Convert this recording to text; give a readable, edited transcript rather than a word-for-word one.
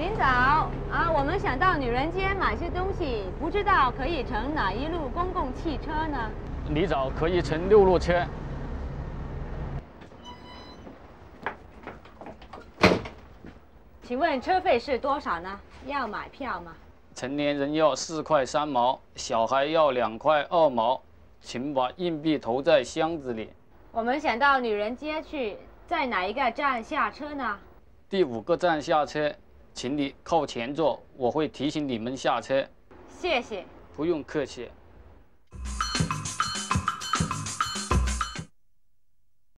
您早啊，我们想到女人街买些东西，不知道可以乘哪一路公共汽车呢？ 你早可以乘6路车。 请问车费是多少呢？要买票吗？ 成年人要4块3毛，小孩要2块2毛，请把硬币投在箱子里。 我们想到女人街去，在哪一个站下车呢？ 第5个站下车，请你靠前坐，我会提醒你们下车。 谢谢。 不用客气。